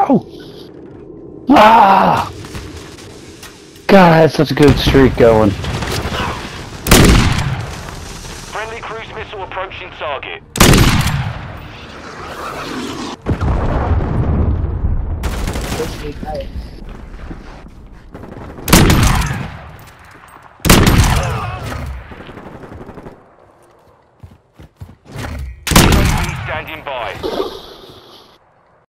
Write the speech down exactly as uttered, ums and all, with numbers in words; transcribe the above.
go! Ah! God, I had such a good streak going. Friendly cruise missile approaching target. Friendly standing by.